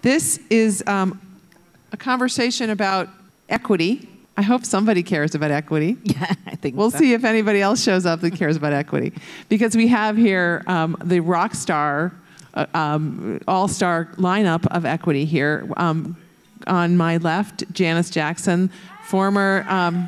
This is a conversation about equity. I hope somebody cares about equity. Yeah, I think we'll so. see if anybody else shows up that cares about equity. Because we have here the rock star, all-star lineup of equity here. On my left, Janice Jackson, former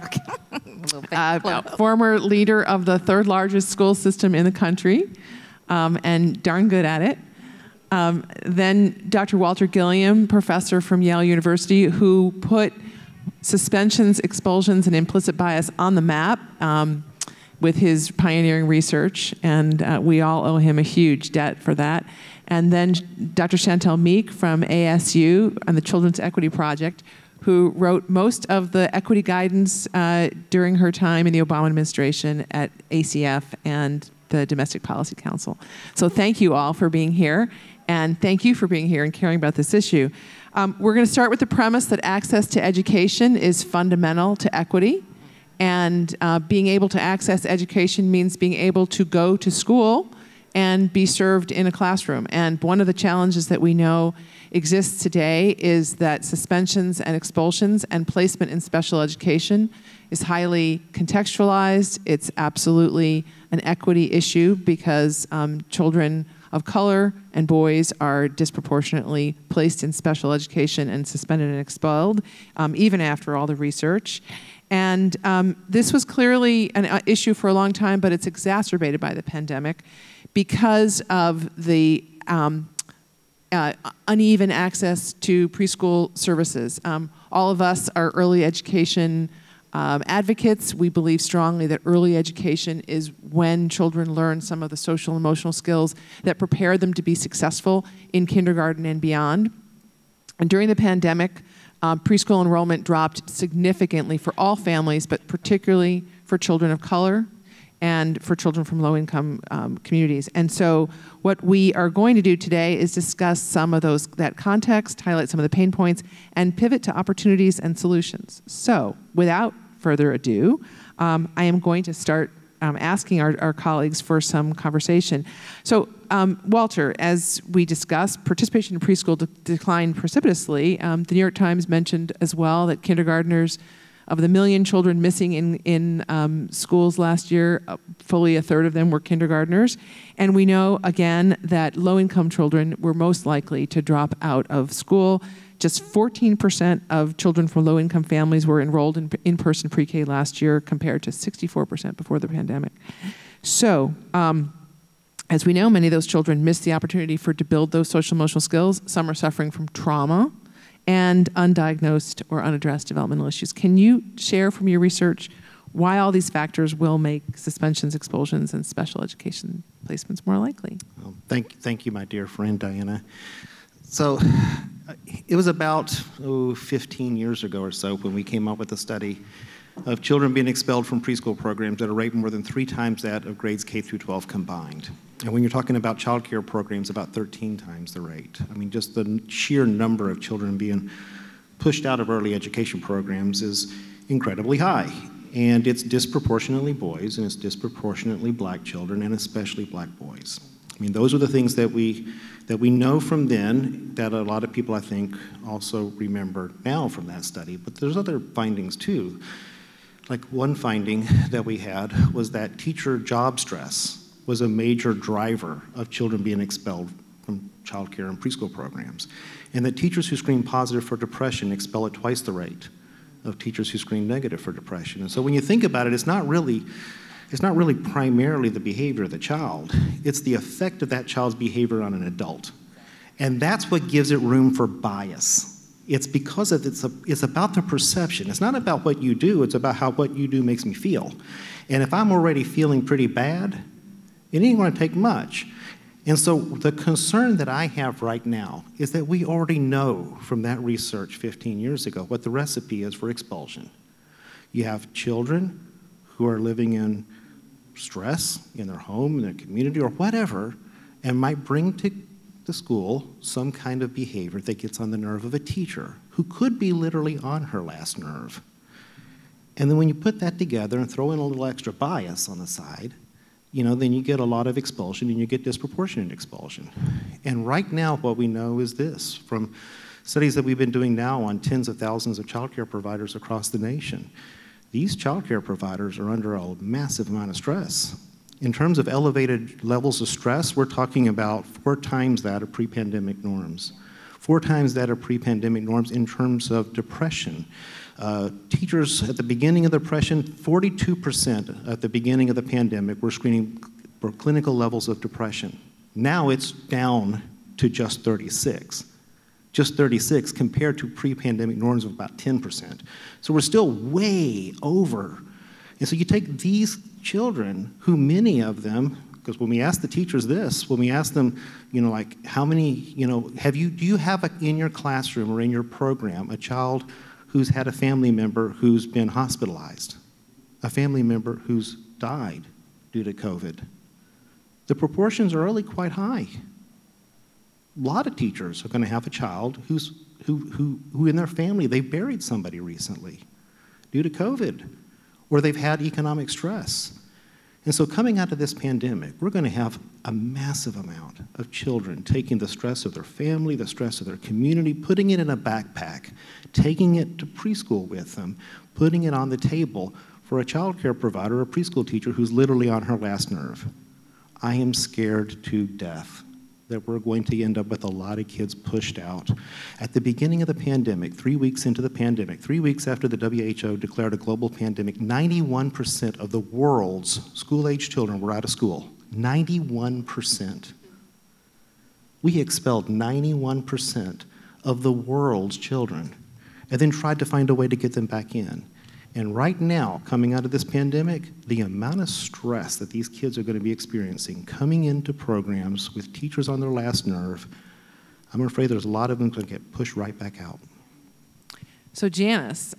former leader of the third largest school system in the country, and darn good at it. Then Dr. Walter Gilliam, professor from Yale University, who put suspensions, expulsions, and implicit bias on the map with his pioneering research, and we all owe him a huge debt for that. And then Dr. Shantel Meek from ASU and the Children's Equity Project, who wrote most of the equity guidance during her time in the Obama administration at ACF and the Domestic Policy Council. So thank you all for being here, and thank you for being here and caring about this issue. We're going to start with the premise that access to education is fundamental to equity, and being able to access education means being able to go to school and be served in a classroom. And one of the challenges that we know exists today is that suspensions and expulsions and placement in special education is highly contextualized. It's absolutely an equity issue because children of color and boys are disproportionately placed in special education and suspended and expelled, even after all the research. And this was clearly an issue for a long time, but it's exacerbated by the pandemic because of the uneven access to preschool services. All of us are early education advocates. We believe strongly that early education is when children learn some of the social and emotional skills that prepare them to be successful in kindergarten and beyond. And during the pandemic, preschool enrollment dropped significantly for all families, but particularly for children of color and for children from low-income communities. And so what we are going to do today is discuss some of that context, highlight some of the pain points, and pivot to opportunities and solutions. So without further ado, I am going to start asking our colleagues for some conversation. So Walter, as we discussed, participation in preschool declined precipitously. The New York Times mentioned as well that kindergartners, of the 1 million children missing in schools last year, fully a third of them were kindergartners. And we know, again, that low-income children were most likely to drop out of school. Just 14% of children from low-income families were enrolled in in-person pre-K last year, compared to 64% before the pandemic. So, as we know, many of those children missed the opportunity to build those social emotional skills. Some are suffering from trauma and undiagnosed or unaddressed developmental issues. Can you share from your research why all these factors will make suspensions, expulsions, and special education placements more likely? Well, thank you, my dear friend, Diana. So it was about 15 years ago or so when we came up with a study of children being expelled from preschool programs at a rate more than 3 times that of grades K through 12 combined. And when you're talking about child care programs, about 13 times the rate. I mean, just the sheer number of children being pushed out of early education programs is incredibly high. And it's disproportionately boys, and it's disproportionately black children, and especially black boys. I mean, those are the things that we know from then that a lot of people, I think, also remember now from that study. But there's other findings, too. Like one finding that we had was that teacher job stress was a major driver of children being expelled from child care and preschool programs. And that teachers who screen positive for depression expel at twice the rate of teachers who screen negative for depression. And so when you think about it, it's not really primarily the behavior of the child. It's the effect of that child's behavior on an adult. And that's what gives it room for bias. It's because it's about the perception. It's not about what you do, it's about how what you do makes me feel. And if I'm already feeling pretty bad, it ain't gonna take much. And so the concern that I have right now is that we already know from that research 15 years ago what the recipe is for expulsion. You have children who are living in stress in their home, in their community, or whatever, and might bring to the school some kind of behavior that gets on the nerve of a teacher who could be literally on her last nerve. And then when you put that together and throw in a little extra bias on the side, then you get a lot of expulsion and you get disproportionate expulsion. And right now what we know is this, from studies that we've been doing now on tens of thousands of child care providers across the nation. These child care providers are under a massive amount of stress. In terms of elevated levels of stress, we're talking about 4 times that of pre-pandemic norms. 4 times that of pre-pandemic norms in terms of depression. Teachers at the beginning of the depression, 42% at the beginning of the pandemic were screening for clinical levels of depression. Now it's down to just 36. Just 36 compared to pre-pandemic norms of about 10%. So we're still way over. And so you take these children, who many of them, because when we ask the teachers this, when we ask them, like how many, do you have in your classroom or in your program a child who's had a family member who's been hospitalized, a family member who's died due to COVID? The proportions are really quite high. A lot of teachers are going to have a child who in their family, they buried somebody recently due to COVID, or they've had economic stress. And so coming out of this pandemic, we're going to have a massive amount of children taking the stress of their family, the stress of their community, putting it in a backpack, taking it to preschool with them, putting it on the table for a child care provider, a preschool teacher who's literally on her last nerve. I am scared to death that we're going to end up with a lot of kids pushed out. At the beginning of the pandemic, 3 weeks into the pandemic, 3 weeks after the WHO declared a global pandemic, 91% of the world's school-age children were out of school. 91%. We expelled 91% of the world's children and then tried to find a way to get them back in. And right now, coming out of this pandemic, the amount of stress that these kids are going to be experiencing coming into programs with teachers on their last nerve, I'm afraid there's a lot of them going to get pushed right back out. So Janice,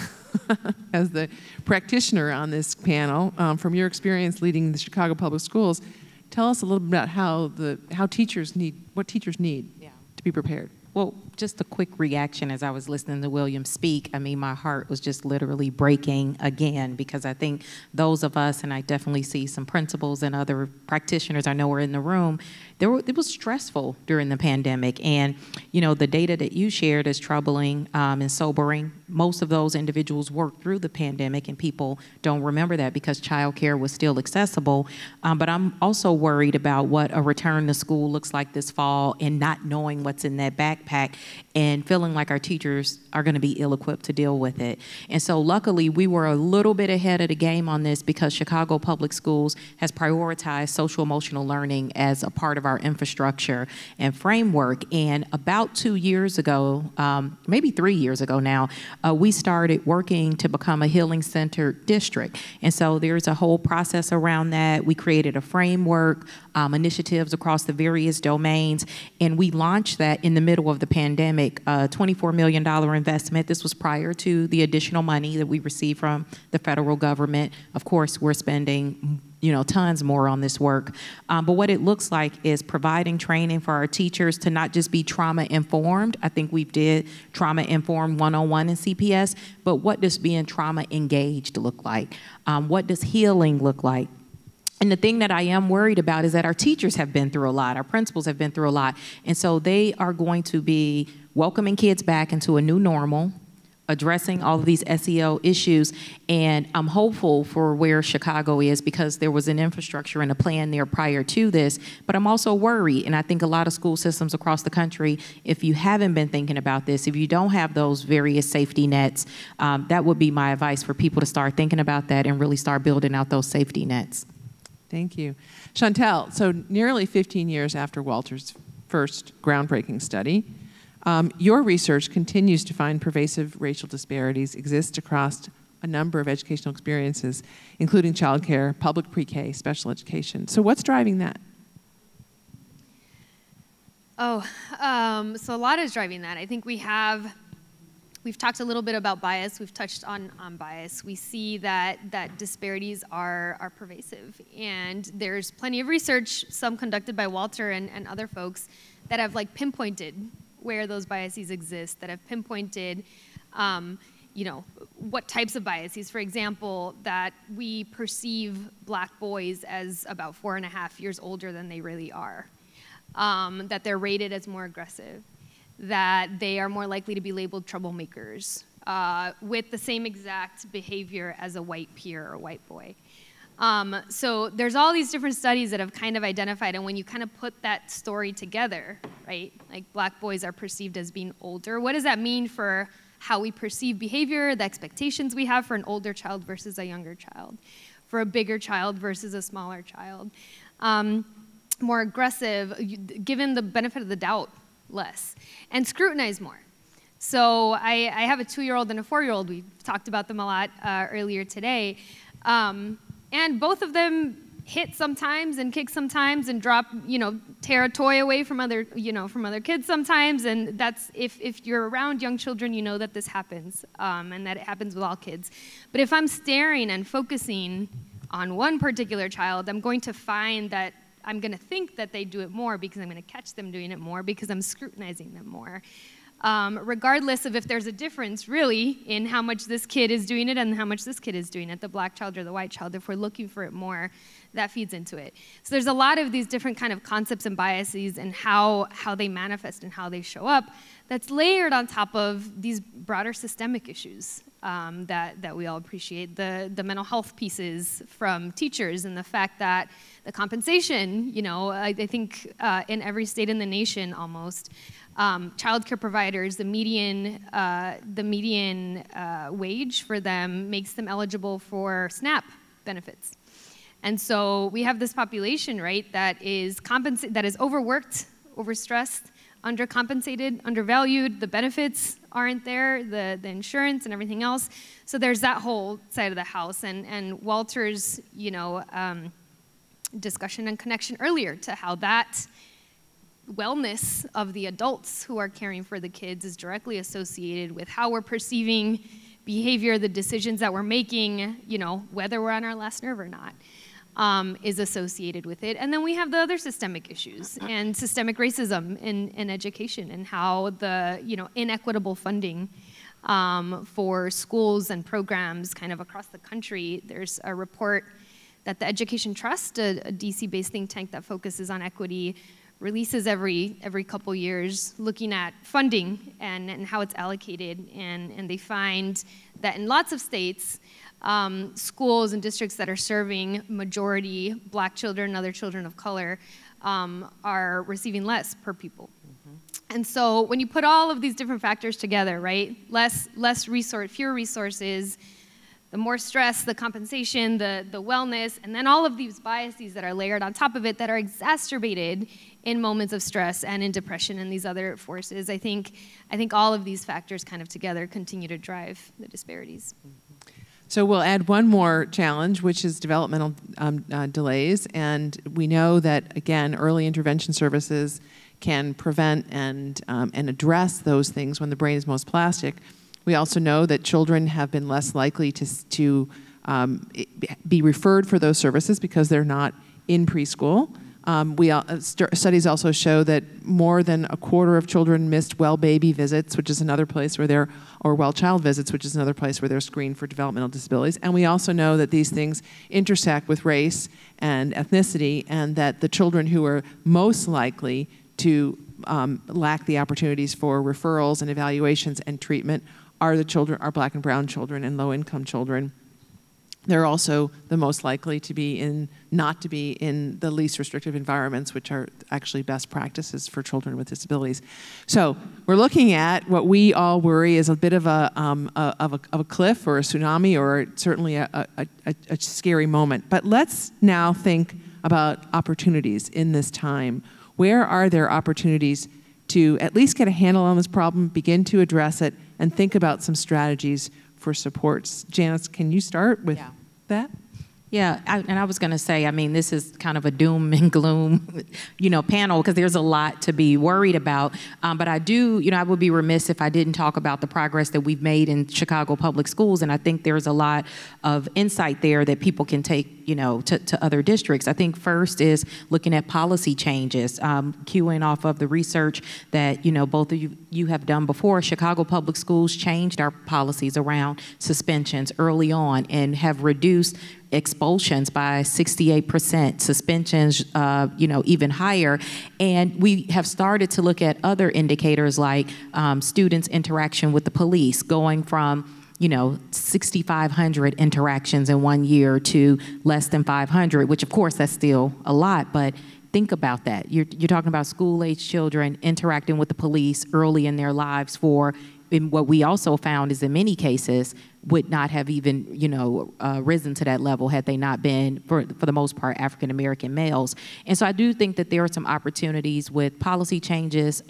as the practitioner on this panel, from your experience leading the Chicago Public Schools, tell us a little bit about what teachers need to be prepared. Well, just a quick reaction as I was listening to William speak. I mean, my heart was just literally breaking again, because I think those of us, and I definitely see some principals and other practitioners I know are in the room, it was stressful during the pandemic. And, the data that you shared is troubling and sobering. Most of those individuals worked through the pandemic, and people don't remember that because childcare was still accessible. But I'm also worried about what a return to school looks like this fall, and not knowing what's in that backpack and feeling like our teachers are going to be ill-equipped to deal with it. And so luckily, we were a little bit ahead of the game on this, because Chicago Public Schools has prioritized social-emotional learning as a part of our infrastructure and framework. And about 2 years ago, maybe 3 years ago now, we started working to become a healing center district. And so there's a whole process around that. We created a framework, initiatives across the various domains, and we launched that in the middle of the pandemic, $24 million investment. This was prior to the additional money that we received from the federal government. Of course, we're spending tons more on this work. But what it looks like is providing training for our teachers to not just be trauma-informed. I think we did trauma-informed 101 in CPS, but what does being trauma-engaged look like? What does healing look like? And the thing that I am worried about is that our teachers have been through a lot, our principals have been through a lot, and so they are going to be welcoming kids back into a new normal, addressing all of these SEL issues, and I'm hopeful for where Chicago is, because there was an infrastructure and a plan there prior to this, but I'm also worried, and I think a lot of school systems across the country, if you haven't been thinking about this, if you don't have those various safety nets, that would be my advice for people to start thinking about that and really start building out those safety nets. Thank you. Shantel, so nearly 15 years after Walter's first groundbreaking study, your research continues to find pervasive racial disparities exist across a number of educational experiences, including childcare, public pre-K, special education. So what's driving that? So a lot is driving that. I think we've talked a little bit about bias. We've touched on bias. We see that disparities are pervasive, and there's plenty of research, some conducted by Walter and other folks, that have pinpointed where those biases exist, that have pinpointed, what types of biases. For example, that we perceive Black boys as about 4.5 years older than they really are, that they're rated as more aggressive, that they are more likely to be labeled troublemakers with the same exact behavior as a white peer or white boy. So there's all these different studies that have kind of identified, and when you kind of put that story together, right, like black boys are perceived as being older, what does that mean for how we perceive behavior, the expectations we have for an older child versus a younger child, for a bigger child versus a smaller child? More aggressive, given the benefit of the doubt, less, and scrutinize more. So I have a 2-year-old and a 4-year-old. We talked about them a lot earlier today. And both of them hit sometimes and kick sometimes and drop, tear a toy away from other kids sometimes. And that's, if you're around young children, you know that this happens and that it happens with all kids. But if I'm staring and focusing on one particular child, I'm going to find that I'm going to think that they do it more because I'm going to catch them doing it more because I'm scrutinizing them more. Regardless of if there's a difference, really, in how much this kid is doing it and how much this kid is doing it, the black child or the white child, if we're looking for it more, that feeds into it. So there's a lot of these different kind of concepts and biases and how they manifest and how they show up that's layered on top of these broader systemic issues that we all appreciate. The mental health pieces from teachers and the fact that the compensation, I think in every state in the nation almost, childcare providers, the median wage for them makes them eligible for SNAP benefits. And so we have this population, right, that is overworked, overstressed, undercompensated, undervalued. The benefits aren't there, the insurance and everything else. So there's that whole side of the house. And Walter's, discussion and connection earlier to how that wellness of the adults who are caring for the kids is directly associated with how we're perceiving behavior, the decisions that we're making, whether we're on our last nerve or not, is associated with it. And then we have the other systemic issues and systemic racism in education and how the, inequitable funding for schools and programs kind of across the country. There's a report that the Education Trust, a DC-based think tank that focuses on equity, releases every couple years, looking at funding and how it's allocated. And they find that in lots of states, schools and districts that are serving majority black children and other children of color are receiving less per pupil. And so when you put all of these different factors together, right, fewer resources, the more stress, the compensation, the wellness, and then all of these biases that are layered on top of it that are exacerbated in moments of stress and in depression and these other forces. I think all of these factors kind of together continue to drive the disparities. So we'll add one more challenge, which is developmental delays. And we know that, again, early intervention services can prevent and address those things when the brain is most plastic. We also know that children have been less likely to be referred for those services because they're not in preschool. Studies also show that more than a quarter of children missed well baby visits, which is another place where or well child visits, which is another place where they're screened for developmental disabilities. And we also know that these things intersect with race and ethnicity, and that the children who are most likely to lack the opportunities for referrals and evaluations and treatment are black and brown children and low-income children. They're also the most likely to not to be in the least restrictive environments, which are actually best practices for children with disabilities. So we're looking at what we all worry is a bit of a cliff or a tsunami or certainly a scary moment. But let's now think about opportunities in this time. Where are there opportunities to at least get a handle on this problem, begin to address it, and think about some strategies for supports? Janice, can you start with that? Yeah, and I was going to say, this is kind of a doom and gloom, panel, because there's a lot to be worried about. But I do, I would be remiss if I didn't talk about the progress that we've made in Chicago public schools, and I think there's a lot of insight there that people can take you know, to other districts. I think first is looking at policy changes, queuing off of the research that, you know, both of you have done before. Chicago Public Schools changed our policies around suspensions early on and have reduced expulsions by 68%, suspensions, you know, even higher. And we have started to look at other indicators like students' interaction with the police, going from, you know, 6,500 interactions in 1 year to less than 500, which of course that's still a lot, but think about that. You're talking about school-age children interacting with the police early in their lives and what we also found is in many cases would not have even, you know, risen to that level had they not been, for the most part, African-American males. And so I do think that there are some opportunities with policy changes,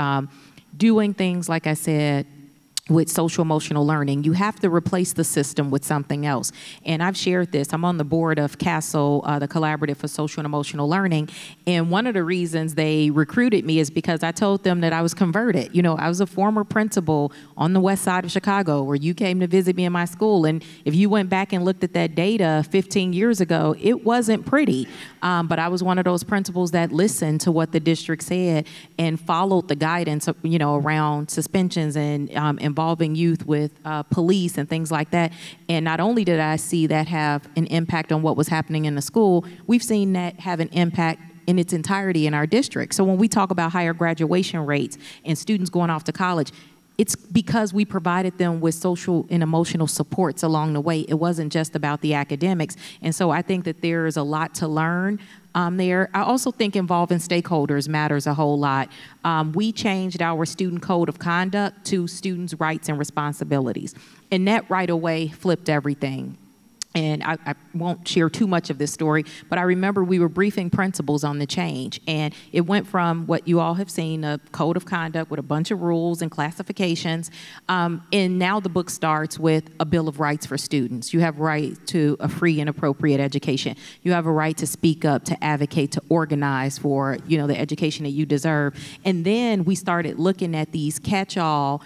doing things, like I said, with social emotional learning. You have to replace the system with something else. And I've shared this. I'm on the board of CASEL, the Collaborative for Social and Emotional Learning. And one of the reasons they recruited me is because I told them that I was converted. You know, I was a former principal on the west side of Chicago where you came to visit me in my school. And if you went back and looked at that data 15 years ago, it wasn't pretty. But I was one of those principals that listened to what the district said and followed the guidance, you know, around suspensions and involving youth with police and things like that. And not only did I see that have an impact on what was happening in the school, we've seen that have an impact in its entirety in our district. So when we talk about higher graduation rates and students going off to college, it's because we provided them with social and emotional supports along the way. It wasn't just about the academics. And so I think that there is a lot to learn there. I also think involving stakeholders matters a whole lot. We changed our student code of conduct to students' rights and responsibilities. And that right away flipped everything. And I won't share too much of this story, but I remember we were briefing principals on the change. And it went from what you all have seen, a code of conduct with a bunch of rules and classifications. And now the book starts with a Bill of Rights for students. You have right to a free and appropriate education. You have a right to speak up, to advocate, to organize for, you know, the education that you deserve. And then we started looking at these catch-all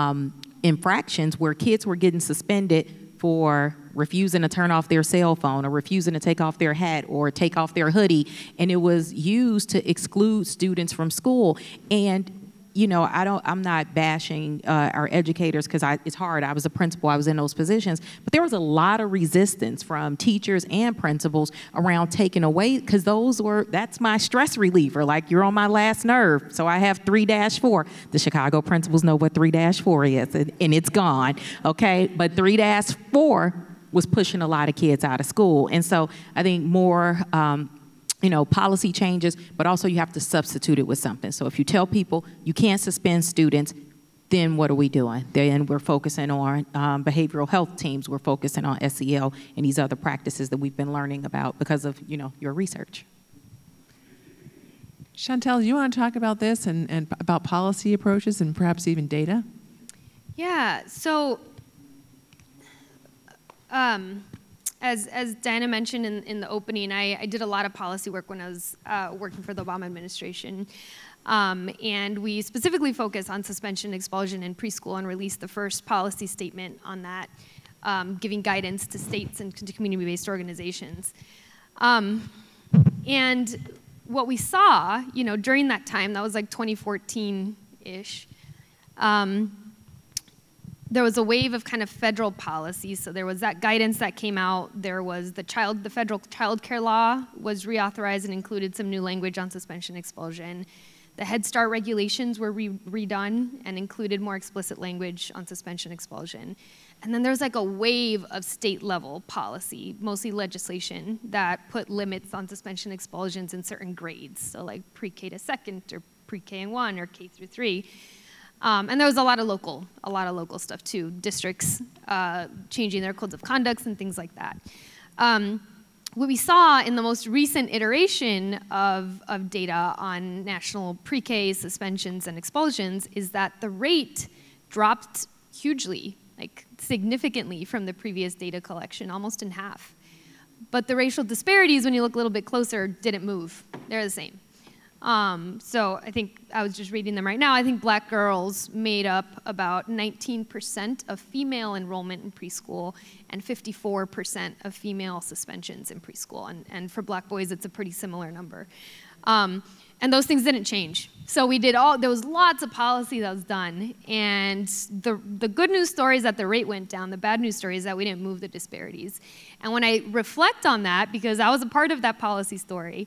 infractions where kids were getting suspended for refusing to turn off their cell phone or refusing to take off their hat or take off their hoodie. And it was used to exclude students from school. And you know, I'm not bashing our educators because it's hard. I was a principal, I was in those positions, but there was a lot of resistance from teachers and principals around taking away, because that's my stress reliever. Like, you're on my last nerve. So I have 3-4. The Chicago principals know what 3-4 is, and it's gone, okay? But 3-4 was pushing a lot of kids out of school. And so I think more, you know, policy changes, but also you have to substitute it with something. So if you tell people you can't suspend students, then what are we doing? Then we're focusing on behavioral health teams. We're focusing on SEL and these other practices that we've been learning about because of, you know, your research. Shantel, you want to talk about this and about policy approaches and perhaps even data? Yeah, so as Diana mentioned in the opening, I did a lot of policy work when I was working for the Obama administration. And we specifically focus on suspension, expulsion in preschool, and released the first policy statement on that, giving guidance to states and to community-based organizations. And what we saw, you know, during that time, that was like 2014-ish, there was a wave of kind of federal policy. So there was that guidance that came out. There was the federal child care law was reauthorized and included some new language on suspension, expulsion. The Head Start regulations were redone and included more explicit language on suspension, expulsion. And then there was like a wave of state level policy, mostly legislation, that put limits on suspension, expulsions in certain grades. So like pre-K to second, or pre-K and 1, or K through 3. And there was a lot of local stuff too, districts changing their codes of conduct and things like that. What we saw in the most recent iteration of data on national pre-K suspensions and expulsions is that the rate dropped hugely, like significantly from the previous data collection, almost in half. But the racial disparities, when you look a little bit closer, didn't move. They're the same. So I think, I was just reading them right now, I think black girls made up about 19% of female enrollment in preschool and 54% of female suspensions in preschool. And for black boys, it's a pretty similar number. And those things didn't change. So we did there was lots of policy that was done. And the good news story is that the rate went down. The bad news story is that we didn't move the disparities. And when I reflect on that, because I was a part of that policy story,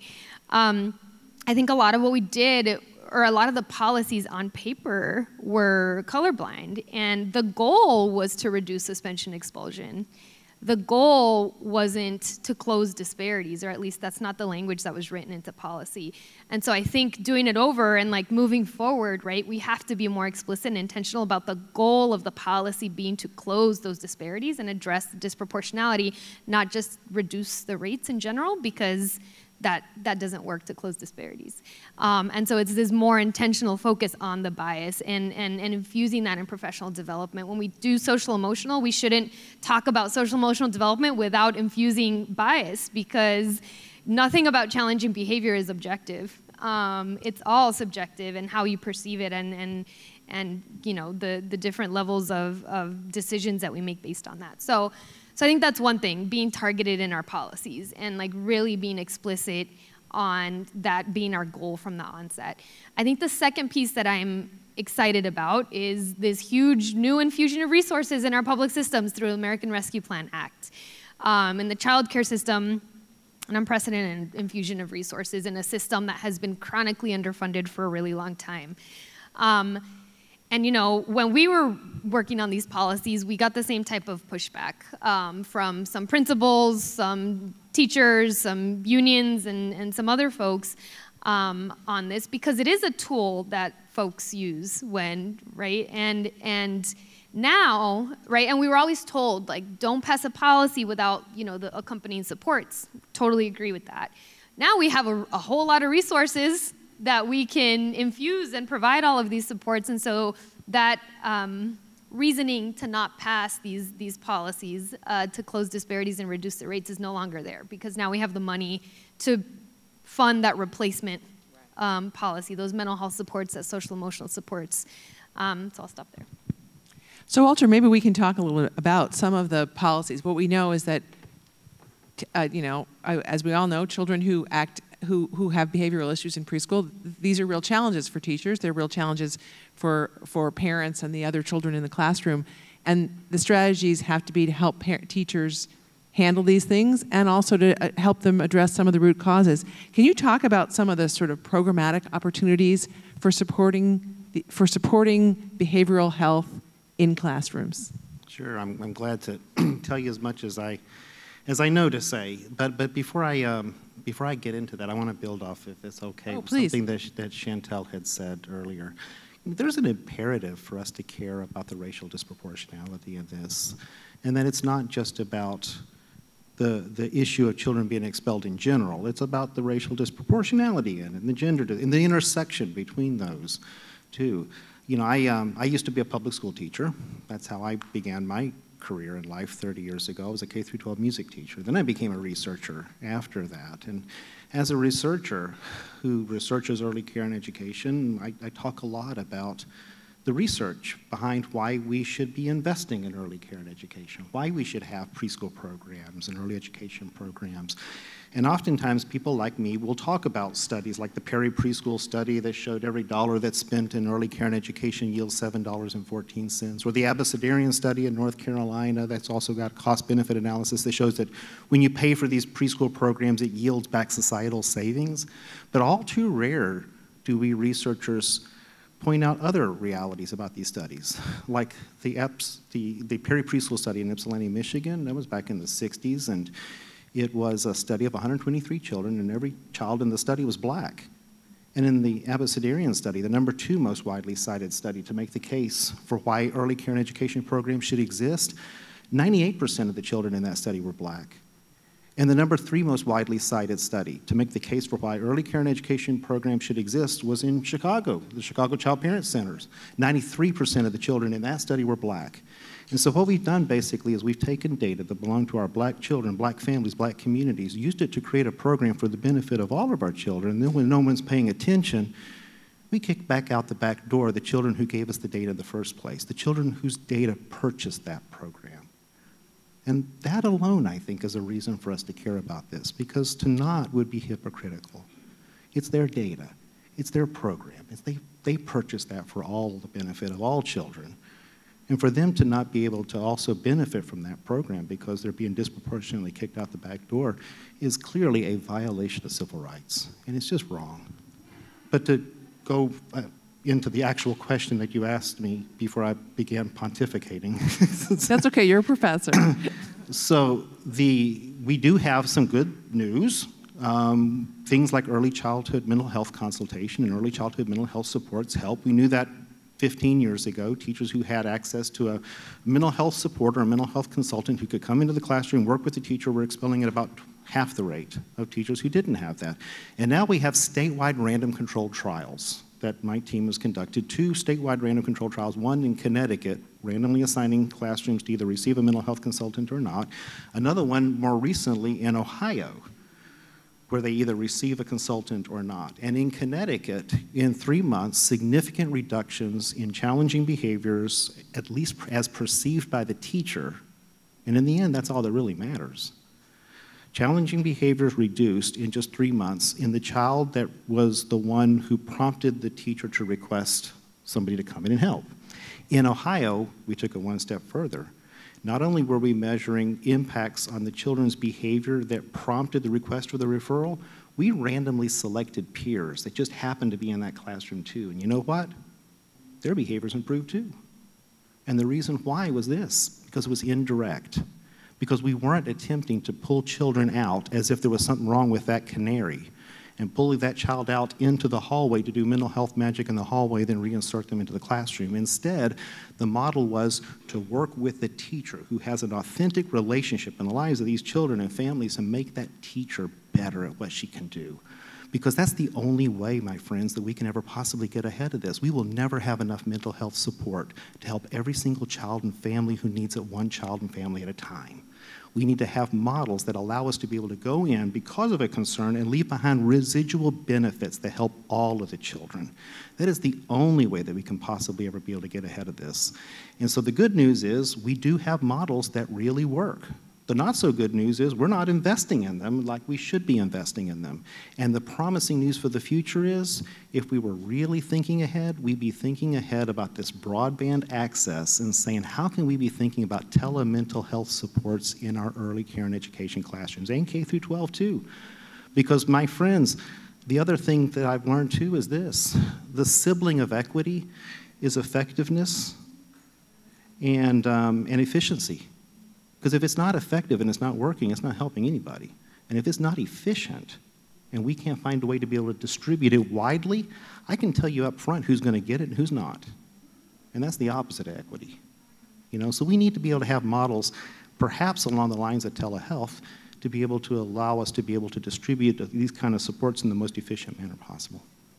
I think a lot of what we did, or a lot of the policies on paper, were colorblind. And the goal was to reduce suspension expulsion. The goal wasn't to close disparities, or at least that's not the language that was written into policy. And so I think doing it over and like moving forward, right, we have to be more explicit and intentional about the goal of the policy being to close those disparities and address disproportionality, not just reduce the rates in general, because that doesn't work to close disparities. And so it's this more intentional focus on the bias and infusing that in professional development. When we do social emotional, we shouldn't talk about social emotional development without infusing bias, because nothing about challenging behavior is objective. It's all subjective and how you perceive it, and you know, the different levels of decisions that we make based on that. So I think that's one thing, being targeted in our policies and like really being explicit on that being our goal from the onset. I think the second piece that I'm excited about is this huge new infusion of resources in our public systems through the American Rescue Plan Act. In the child care system, an unprecedented infusion of resources in a system that has been chronically underfunded for a really long time. And you know, when we were working on these policies, we got the same type of pushback from some principals, some teachers, some unions, and some other folks on this, because it is a tool that folks use when, right? And now, right, and we were always told, like, don't pass a policy without, you know, the accompanying supports. Totally agree with that. Now we have a whole lot of resources that we can infuse and provide all of these supports, and so that reasoning to not pass these policies to close disparities and reduce the rates is no longer there, because now we have the money to fund that replacement policy, those mental health supports, that social emotional supports. So I'll stop there. So Walter, maybe we can talk a little bit about some of the policies. What we know is that, you know, as we all know, children who have behavioral issues in preschool, these are real challenges for teachers. They're real challenges for parents and the other children in the classroom. And the strategies have to be to help teachers handle these things and also to help them address some of the root causes. Can you talk about some of the sort of programmatic opportunities for supporting behavioral health in classrooms? Sure, I'm glad to tell you as much as I know to say. But before I get into that, I want to build off, if it's okay, with something that Shantel had said earlier. There's an imperative for us to care about the racial disproportionality of this, and that it's not just about the issue of children being expelled in general. It's about the racial disproportionality and the gender, and the intersection between those two. You know, I used to be a public school teacher. That's how I began my career in life 30 years ago. I was a K-12 music teacher. Then I became a researcher after that. And as a researcher who researches early care and education, I talk a lot about the research behind why we should be investing in early care and education, why we should have preschool programs and early education programs. And oftentimes people like me will talk about studies like the Perry preschool study that showed every dollar that's spent in early care and education yields $7.14, or the Abecedarian study in North Carolina that's also got cost-benefit analysis that shows that when you pay for these preschool programs, it yields back societal savings. But all too rare do we researchers point out other realities about these studies, like the Perry preschool study in Ypsilanti, Michigan. That was back in the 60s, and it was a study of 123 children, and every child in the study was black. And in the Abecedarian study, the #2 most widely cited study to make the case for why early care and education programs should exist, 98% of the children in that study were black. And the #3 most widely cited study to make the case for why early care and education programs should exist was in Chicago, the Chicago Child Parent Centers. 93% of the children in that study were black. And so what we've done basically is we've taken data that belong to our black children, black families, black communities, used it to create a program for the benefit of all of our children. And then when no one's paying attention, we kick back out the back door the children who gave us the data in the first place, the children whose data purchased that program. And that alone, I think, is a reason for us to care about this, because to not would be hypocritical. It's their data. It's their program. They purchased that for all the benefit of all children. And for them to not be able to also benefit from that program because they're being disproportionately kicked out the back door is clearly a violation of civil rights. And it's just wrong. But to go into the actual question that you asked me before I began pontificating. That's okay, you're a professor. So we do have some good news. Things like early childhood mental health consultation and early childhood mental health supports help. We knew that 15 years ago. Teachers who had access to a mental health support or a mental health consultant who could come into the classroom, work with the teacher, were expelling at about half the rate of teachers who didn't have that. And now we have statewide random controlled trials that my team has conducted, 2 statewide random controlled trials, one in Connecticut, randomly assigning classrooms to either receive a mental health consultant or not, another one more recently in Ohio, where they either receive a consultant or not. And in Connecticut, in 3 months, significant reductions in challenging behaviors, at least as perceived by the teacher, and in the end, that's all that really matters. Challenging behaviors reduced in just 3 months in the child that was the one who prompted the teacher to request somebody to come in and help. In Ohio, we took it one step further. Not only were we measuring impacts on the children's behavior that prompted the request for the referral, we randomly selected peers that just happened to be in that classroom too. And you know what? Their behaviors improved too. And the reason why was this, because it was indirect. Because we weren't attempting to pull children out as if there was something wrong with that canary and pulling that child out into the hallway to do mental health magic in the hallway, then reinsert them into the classroom. Instead, the model was to work with the teacher who has an authentic relationship in the lives of these children and families and make that teacher better at what she can do. Because that's the only way, my friends, that we can ever possibly get ahead of this. We will never have enough mental health support to help every single child and family who needs it, one child and family at a time. We need to have models that allow us to be able to go in because of a concern and leave behind residual benefits that help all of the children. That is the only way that we can possibly ever be able to get ahead of this. And so the good news is we do have models that really work. The not so good news is we're not investing in them like we should be investing in them. And the promising news for the future is if we were really thinking ahead, we'd be thinking ahead about this broadband access and saying, how can we be thinking about tele-mental health supports in our early care and education classrooms, and K through 12 too? Because my friends, the other thing that I've learned too is this: the sibling of equity is effectiveness and efficiency. Because if it's not effective and it's not working, it's not helping anybody. And if it's not efficient and we can't find a way to be able to distribute it widely, I can tell you up front who's going to get it and who's not. And that's the opposite of equity. You know, so we need to be able to have models, perhaps along the lines of telehealth, to be able to allow us to be able to distribute these kind of supports in the most efficient manner possible.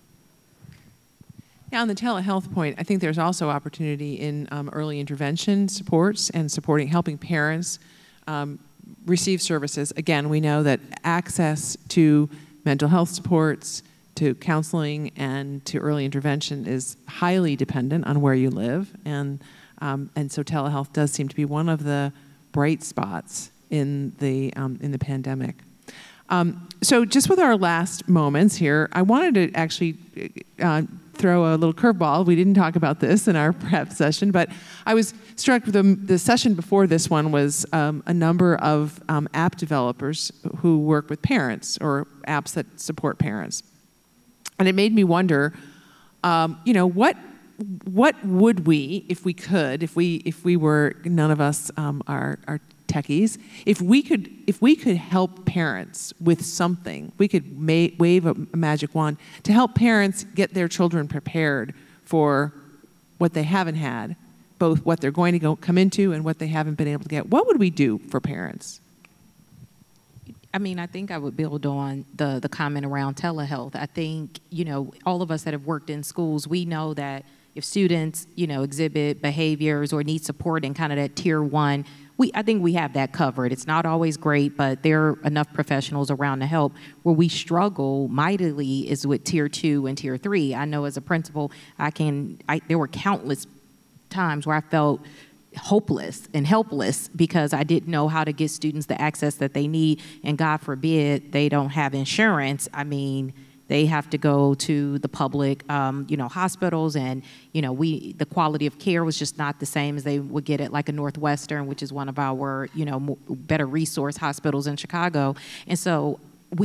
Yeah, on the telehealth point, I think there's also opportunity in early intervention supports and helping parents receive services. Again, we know that access to mental health supports, to counseling, and to early intervention is highly dependent on where you live, and so telehealth does seem to be one of the bright spots in the pandemic. So just with our last moments here, I wanted to actually throw a little curveball. We didn't talk about this in our prep session, but I was struck with the session before this one was a number of app developers who work with parents or apps that support parents. And it made me wonder, you know, what would we, if we could, if we were, none of us are techies, if we could help parents with something, we could wave a magic wand to help parents get their children prepared for what they haven't had, both what they're going to come into and what they haven't been able to get. What would we do for parents? I mean, I think I would build on the comment around telehealth. I think, you know, all of us that have worked in schools, we know that if students, you know, exhibit behaviors or need support in kind of that tier 1, I think we have that covered. It's not always great, but there are enough professionals around to help. Where we struggle mightily is with tier 2 and tier 3. I know as a principal, there were countless times where I felt hopeless and helpless because I didn't know how to get students the access that they need, and God forbid they don't have insurance. I mean, they have to go to the public, you know, hospitals, and you know, the quality of care was just not the same as they would get at like a Northwestern, which is one of our, you know, better resource hospitals in Chicago. And so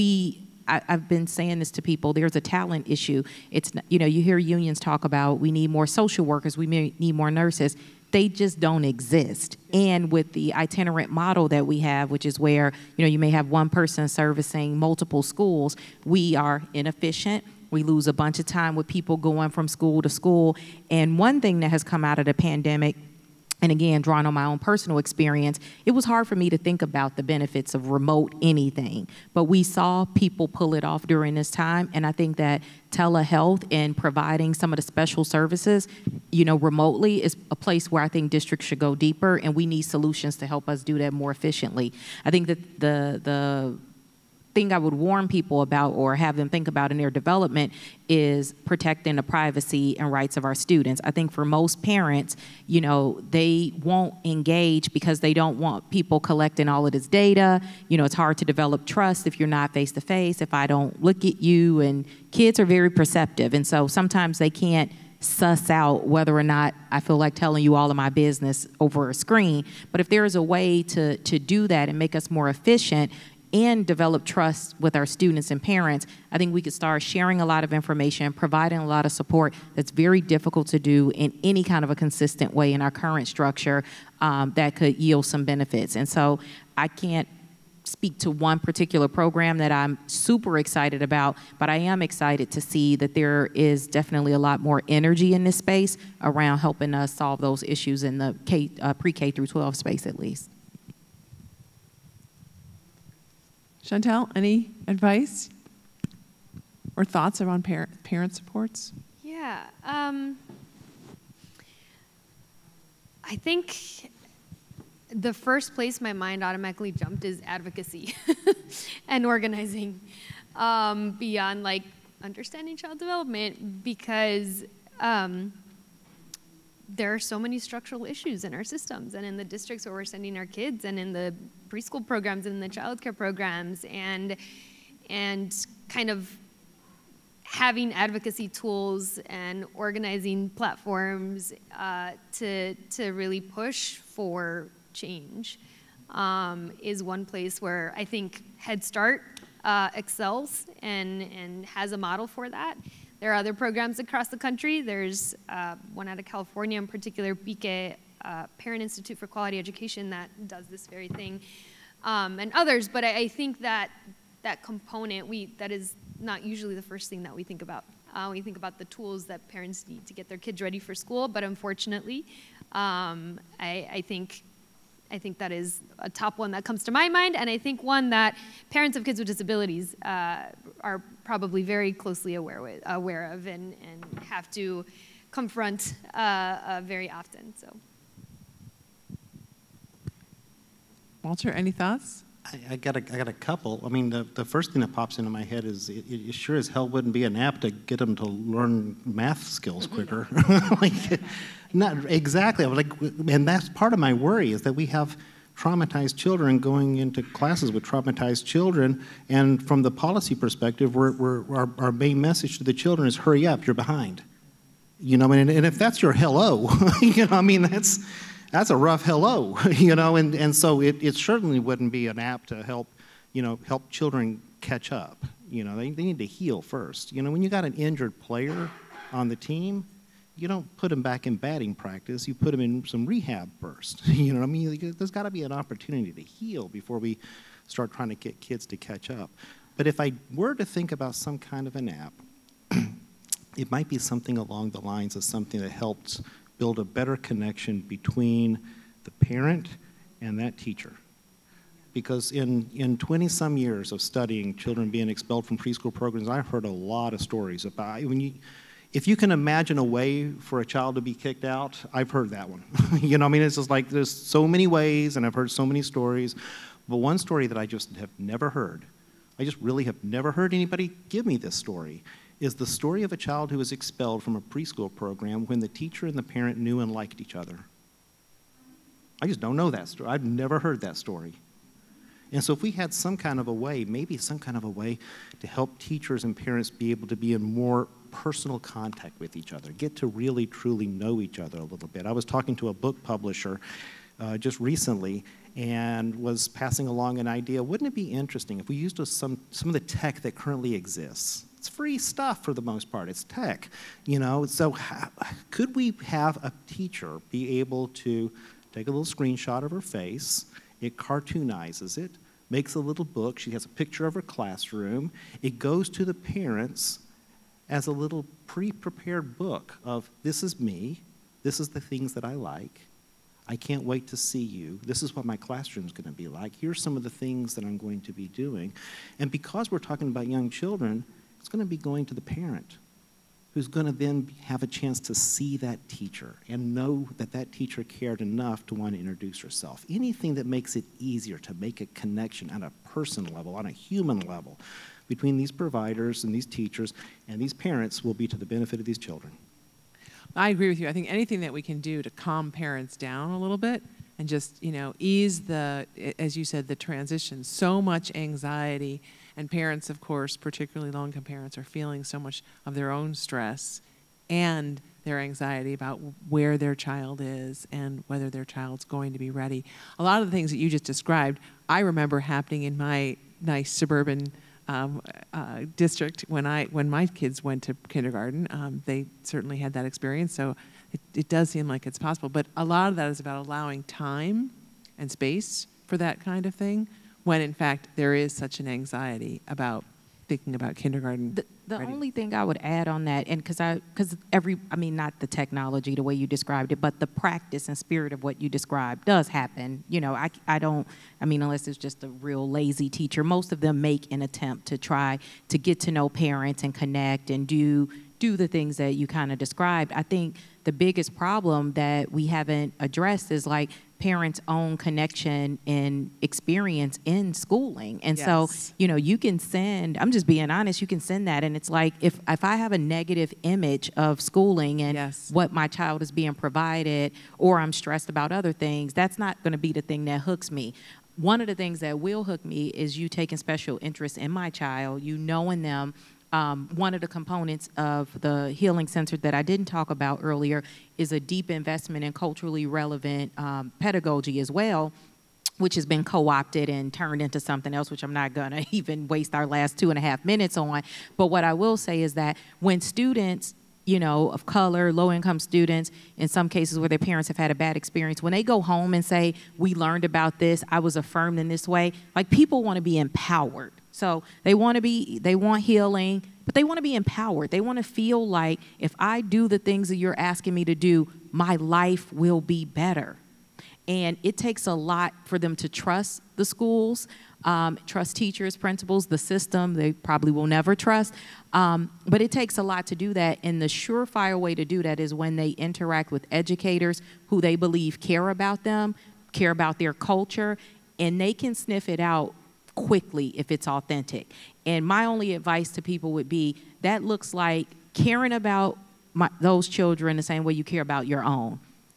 I've been saying this to people, there's a talent issue. It's, you know, you hear unions talk about we need more social workers, we need more nurses. They just don't exist. And with the itinerant model that we have, which is where, you know, you may have one person servicing multiple schools, we are inefficient. We lose a bunch of time with people going from school to school. And one thing that has come out of the pandemic, and again, drawing on my own personal experience, it was hard for me to think about the benefits of remote anything. But we saw people pull it off during this time, and I think that telehealth and providing some of the special services, you know, remotely is a place where I think districts should go deeper, and we need solutions to help us do that more efficiently. I think that the thing I would warn people about or have them think about in their development is protecting the privacy and rights of our students. I think for most parents, you know, they won't engage because they don't want people collecting all of this data. You know, it's hard to develop trust if you're not face to face, if I don't look at you, and kids are very perceptive. And so sometimes they can't suss out whether or not I feel like telling you all of my business over a screen. But if there is a way to do that and make us more efficient and develop trust with our students and parents, I think we could start sharing a lot of information, providing a lot of support that's very difficult to do in any kind of a consistent way in our current structure that could yield some benefits. And so I can't speak to one particular program that I'm super excited about, but I am excited to see that there is definitely a lot more energy in this space around helping us solve those issues in the pre-K through 12 space at least. Shantel, any advice or thoughts around parent supports? Yeah, I think the first place my mind automatically jumped is advocacy and organizing beyond like understanding child development, because there are so many structural issues in our systems and in the districts where we're sending our kids and in the preschool programs and in the childcare programs, and kind of having advocacy tools and organizing platforms to really push for change is one place where I think Head Start excels and has a model for that. There are other programs across the country. There's one out of California in particular, PIQE, Parent Institute for Quality Education, that does this very thing, and others. But I think that component, that is not usually the first thing that we think about. We think about the tools that parents need to get their kids ready for school, but unfortunately, I think that is a top one that comes to my mind, and I think one that parents of kids with disabilities are probably very closely aware of and have to confront very often. So, Walter, any thoughts? I got a couple. I mean, the first thing that pops into my head is it sure as hell wouldn't be an app to get them to learn math skills quicker. Like, not exactly. I was like, and that's part of my worry, is that we have traumatized children going into classes with traumatized children, and from the policy perspective, our main message to the children is hurry up, you're behind. You know, and if that's your hello, you know, I mean, that's a rough hello, you know, and so it certainly wouldn't be an app to help children catch up. You know, they need to heal first. You know, when you got an injured player on the team, you don't put them back in batting practice. You put them in some rehab first. You know what I mean? There's got to be an opportunity to heal before we start trying to get kids to catch up. But if I were to think about some kind of an app, it might be something along the lines of something that helps build a better connection between the parent and that teacher. Because in 20-some years of studying children being expelled from preschool programs, I've heard a lot of stories about If you can imagine a way for a child to be kicked out, I've heard that one. You know, I mean, it's just like there's so many ways, and I've heard so many stories. But one story that I just have never heard, I just really have never heard anybody give me this story, is the story of a child who was expelled from a preschool program when the teacher and the parent knew and liked each other. I just don't know that story. I've never heard that story. And so if we had some kind of a way, maybe some kind of a way to help teachers and parents be able to be in more personal contact with each other, get to really, truly know each other a little bit. I was talking to a book publisher just recently and was passing along an idea. Wouldn't it be interesting if we used some of the tech that currently exists? It's free stuff for the most part. It's tech, you know. So could we have a teacher be able to take a little screenshot of her face, it cartoonizes it, makes a little book, she has a picture of her classroom, it goes to the parents as a little pre-prepared book of, this is me, this is the things that I like, I can't wait to see you, this is what my classroom's gonna be like, here's some of the things that I'm going to be doing. And because we're talking about young children, it's gonna be going to the parent, who's gonna then have a chance to see that teacher and know that that teacher cared enough to want to introduce herself. Anything that makes it easier to make a connection on a person level, on a human level, between these providers and these teachers and these parents will be to the benefit of these children. I agree with you. I think anything that we can do to calm parents down a little bit and just, you know, ease the, as you said, the transition. So much anxiety, and parents, of course, particularly low-income parents, are feeling so much of their own stress and their anxiety about where their child is and whether their child's going to be ready. A lot of the things that you just described, I remember happening in my nice suburban district when my kids went to kindergarten. They certainly had that experience, so it does seem like it's possible. But a lot of that is about allowing time and space for that kind of thing, when in fact there is such an anxiety about thinking about kindergarten. The only thing I would add on that, and I mean, not the technology, the way you described it, but the practice and spirit of what you described does happen. You know, I mean, unless it's just a real lazy teacher, most of them make an attempt to try to get to know parents and connect and do the things that you kind of described. I think the biggest problem that we haven't addressed is like parents' own connection and experience in schooling. And yes. So, you know, you can send, I'm just being honest, you can send that, and it's like if I have a negative image of schooling and yes. what my child is being provided, or I'm stressed about other things, that's not going to be the thing that hooks me. One of the things that will hook me is you taking special interest in my child, you knowing them. One of the components of the Healing Center that I didn't talk about earlier is a deep investment in culturally relevant pedagogy as well, which has been co-opted and turned into something else, which I'm not going to even waste our last 2.5 minutes on. But what I will say is that when students, you know, of color, low-income students, in some cases where their parents have had a bad experience, when they go home and say, we learned about this, I was affirmed in this way, like people want to be empowered. So they want healing, but they want to be empowered. They want to feel like if I do the things that you're asking me to do, my life will be better. And it takes a lot for them to trust the schools, trust teachers, principals, the system they probably will never trust. But it takes a lot to do that. And the surefire way to do that is when they interact with educators who they believe care about them, care about their culture, and they can sniff it out quickly if it's authentic. And my only advice to people would be that looks like caring about those children the same way you care about your own.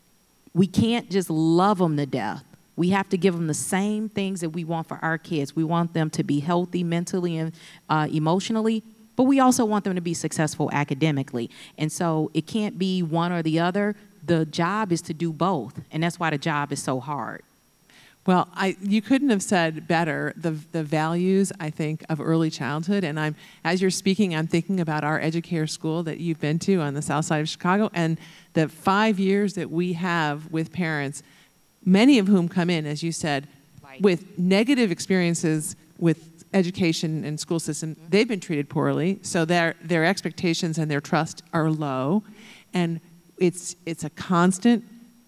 We can't just love them to death. We have to give them the same things that we want for our kids. We want them to be healthy mentally and emotionally, but we also want them to be successful academically. And so it can't be one or the other. The job is to do both, and that's why the job is so hard. Well, you couldn't have said better the values, I think, of early childhood. And as you're speaking, I'm thinking about our educator school that you've been to on the south side of Chicago, and the 5 years that we have with parents, many of whom come in, as you said, with negative experiences with education and school system. They've been treated poorly, so their expectations and their trust are low. And it's a constant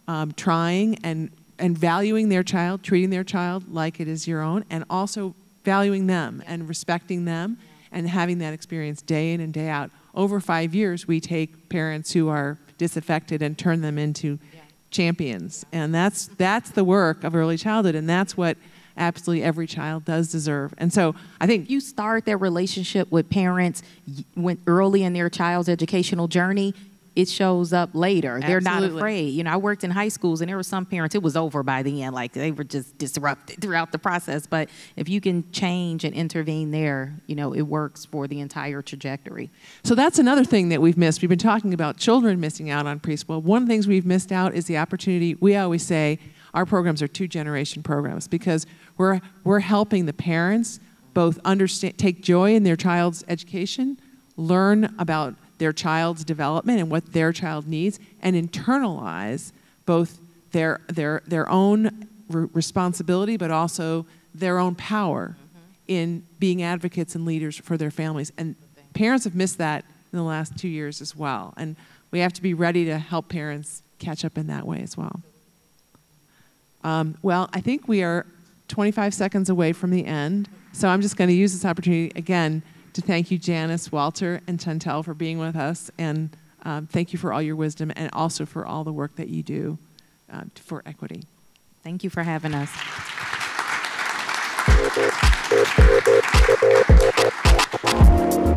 trying and valuing their child, treating their child like it is your own, and also valuing them and respecting them and having that experience day in and day out. Over 5 years, we take parents who are disaffected and turn them into champions. And that's the work of early childhood, and that's what absolutely every child does deserve. And so I think you start their relationship with parents when early in their child's educational journey, it shows up later. They're not afraid. You know, I worked in high schools, and there were some parents, it was over by the end. Like, they were just disrupted throughout the process. But if you can change and intervene there, you know, it works for the entire trajectory. So that's another thing that we've missed. We've been talking about children missing out on preschool. One of the things we've missed out is the opportunity. We always say our programs are two-generation programs because we're helping the parents both understand, take joy in their child's education, learn about their child's development and what their child needs, and internalize both their own responsibility, but also their own power in being advocates and leaders for their families. And parents have missed that in the last 2 years as well. And we have to be ready to help parents catch up in that way as well. Well, I think we are 25 seconds away from the end. So I'm just going to use this opportunity again to thank you, Janice, Walter, and Shantel, for being with us. And thank you for all your wisdom and also for all the work that you do for equity. Thank you for having us.